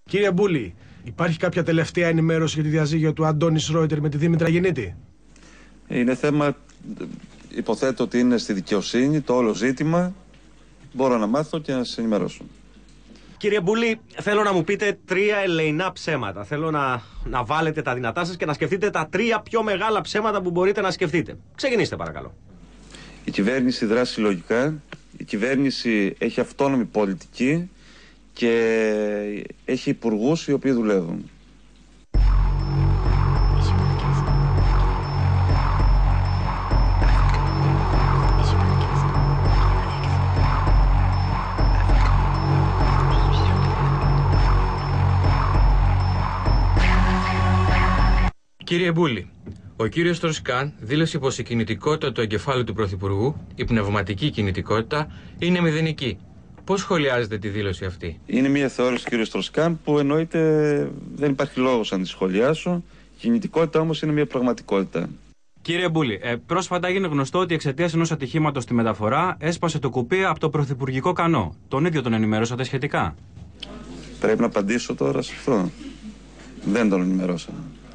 Κύριε Μπούλη, υπάρχει κάποια τελευταία ενημέρωση για τη διαζύγιο του Αντώνη Σρόιτερ με τη Δήμητρα Γεννήτη? Είναι θέμα, υποθέτω ότι είναι στη δικαιοσύνη το όλο ζήτημα. Μπορώ να μάθω και να σας ενημερώσω. Κύριε Μπούλη, θέλω να μου πείτε 3 ελεεινά ψέματα. Θέλω να βάλετε τα δυνατά σας και να σκεφτείτε τα 3 πιο μεγάλα ψέματα που μπορείτε να σκεφτείτε. Ξεκινήστε παρακαλώ. Η κυβέρνηση δράσει συλλογικά, η κυβέρνηση έχει αυτόνομη πολιτική και έχει υπουργούς οι οποίοι δουλεύουν. Κύριε Μπούλη, ο κύριος Τροσκάν δήλωσε πως η κινητικότητα του εγκεφάλου του Πρωθυπουργού, η πνευματική κινητικότητα, είναι μηδενική. Πώς σχολιάζετε τη δήλωση αυτή? Είναι μια θεώρηση του κύριου Τροσκάν που εννοείται δεν υπάρχει λόγος να τη σχολιάσω. Η κινητικότητα όμως είναι μια πραγματικότητα. Κύριε Μπούλη, πρόσφατα έγινε γνωστό ότι εξαιτίας ενός ατυχήματος στη μεταφορά έσπασε το κουπί από το πρωθυπουργικό κανό. Τον ίδιο τον ενημερώσατε σχετικά? Πρέπει να απαντήσω τώρα σε αυτό? Δεν τον ενημερώσα.